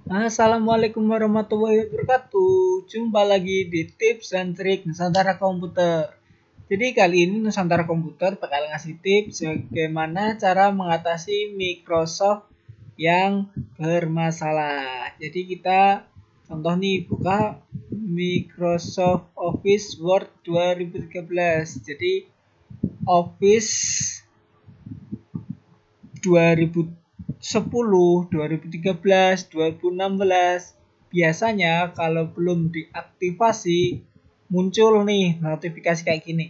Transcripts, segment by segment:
Assalamualaikum warahmatullahi wabarakatuh. Jumpa lagi di tips dan trik Nusantara Komputer. Jadi kali ini Nusantara Komputer bakal ngasih tips bagaimana cara mengatasi Microsoft yang bermasalah. Jadi kita contoh nih buka Microsoft Office Word 2013. Jadi Office 2010, 2013, 2016 biasanya kalau belum diaktifasi muncul nih notifikasi kayak gini.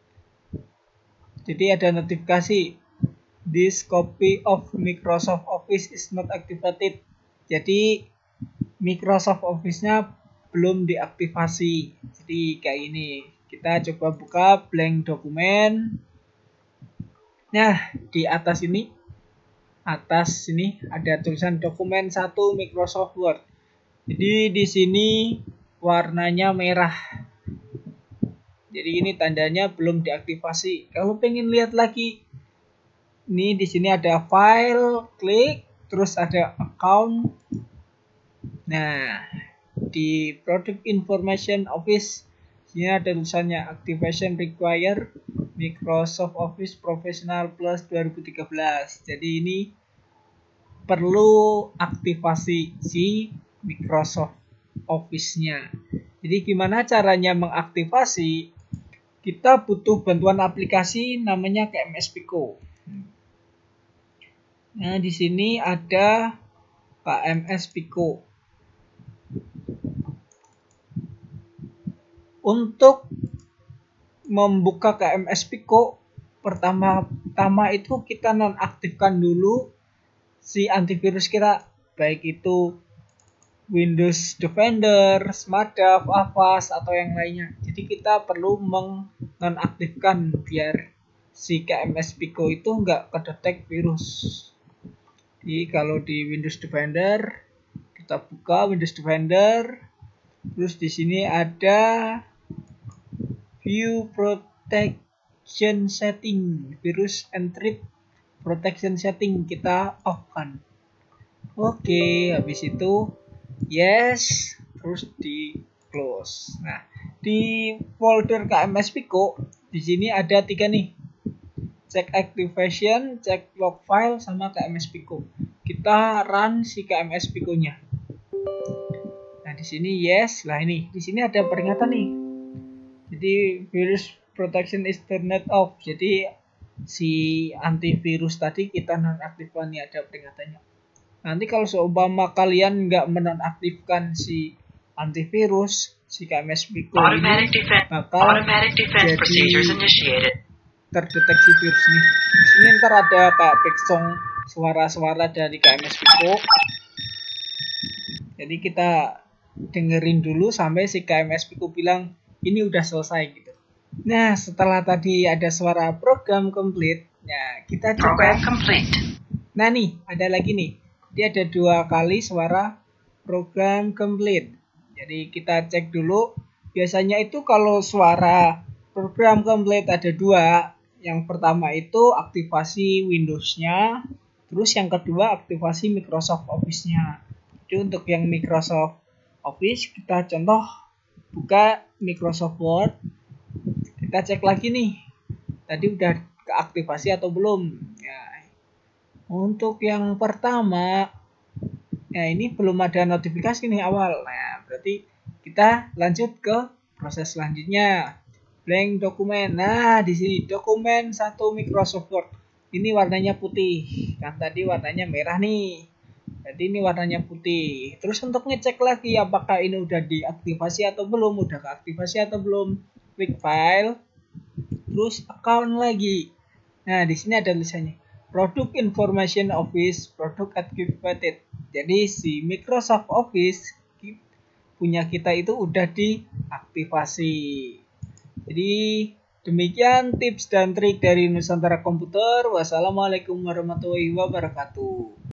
Jadi ada notifikasi this copy of Microsoft Office is not activated. Jadi Microsoft Office-nya belum diaktifasi. Jadi kayak ini. Kita coba buka blank dokumen. Nah, di atas ini ada tulisan dokumen 1 Microsoft Word. Jadi di sini warnanya merah. Jadi ini tandanya belum diaktifasi. Kalau pengen lihat lagi, ini di sini ada file, klik, terus ada account. Nah, di Product Information Office sini ada tulisannya Activation Require Microsoft Office Professional Plus 2013. Jadi ini perlu aktivasi si Microsoft Office-nya. Jadi gimana caranya mengaktifasi? Kita butuh bantuan aplikasi namanya KMS Pico. Nah, di sini ada KMS Pico. Untuk membuka KMS Pico, pertama itu kita nonaktifkan dulu si antivirus kita, baik itu Windows Defender, SmartDAV, Avast, atau yang lainnya. Jadi kita perlu menonaktifkan biar si KMS Pico itu nggak kedetek virus. Jadi kalau di Windows Defender, kita buka Windows Defender, terus di sini ada View Protection Setting, Virus and Threat Protection Setting, kita off kan. Oke, habis itu yes, terus di close. Nah, di folder KMS Pico di sini ada 3 nih. Check activation, check log file, sama KMS Pico. Kita run si KMS Pico-nya. Nah, di sini yes. Lah ini, di sini ada peringatan nih. Jadi virus protection is turned off. Jadi si antivirus tadi kita nonaktifkan, nih ada peringatannya. Nanti kalau seumpama kalian nggak menonaktifkan si antivirus, si KMS Pico ini bakal jadi terdeteksi virus nih. Di sini ntar ada kayak background suara-suara dari KMS Pico. Jadi kita dengerin dulu sampai si KMS Pico bilang ini udah selesai gitu. Nah, setelah tadi ada suara program complete, nah kita coba. Nah nih, ada lagi nih. Dia ada 2 kali suara program complete. Jadi kita cek dulu. Biasanya itu kalau suara program complete ada 2. Yang pertama itu aktivasi Windows-nya. Terus yang kedua aktivasi Microsoft Office-nya. Jadi untuk yang Microsoft Office kita contoh buka Microsoft Word. Kita cek lagi nih. Tadi udah keaktifasi atau belum? Ya. Untuk yang pertama, ya ini belum ada notifikasi nih awal. Nah, berarti kita lanjut ke proses selanjutnya. Blank dokumen. Nah, di sini dokumen 1 Microsoft Word. Ini warnanya putih. Kan tadi warnanya merah nih. Jadi ini warnanya putih. Terus untuk ngecek lagi apakah ini udah diaktifasi atau belum, udah keaktifasi atau belum, klik file, terus account lagi. Nah, di sini ada tulisannya Product Information Office Product Activated. Jadi si Microsoft Office punya kita itu udah diaktifasi. Jadi demikian tips dan trik dari Nusantara Komputer. Wassalamualaikum warahmatullahi wabarakatuh.